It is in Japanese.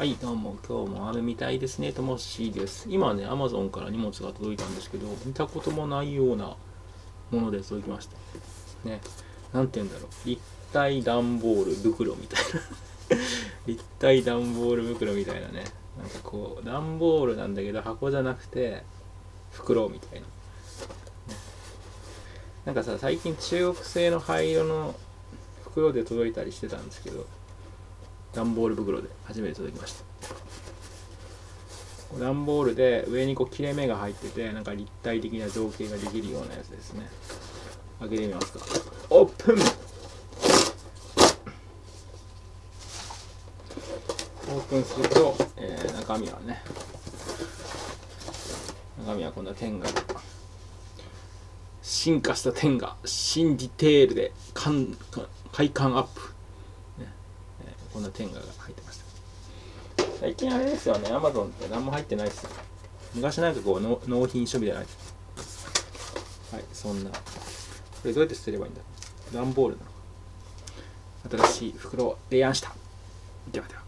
はい、どうも、今日も雨みたいですね、ともしです。今ね、Amazon から荷物が届いたんですけど、見たこともないようなもので届きました。ね、なんて言うんだろう、立体段ボール袋みたいな。立体段ボール袋みたいなね。なんかこう、段ボールなんだけど、箱じゃなくて、袋みたいな。ね、なんかさ、最近中国製の灰色の袋で届いたりしてたんですけど、段ボール袋で初めて届きました。段ボールで上にこう切れ目が入ってて、なんか立体的な造形ができるようなやつですね。開けてみますか。オープン。オープンすると、中身はこんな点が、進化した点が新ディテールで快感アップ、ね、こんな点が入ってました。最近あれですよね、Amazon って何も入ってないですよ。昔なんかこう納品書みたいな。はい、そんな。これどうやって捨てればいいんだ。段ボールなのか。新しい袋を提案した。ではでは。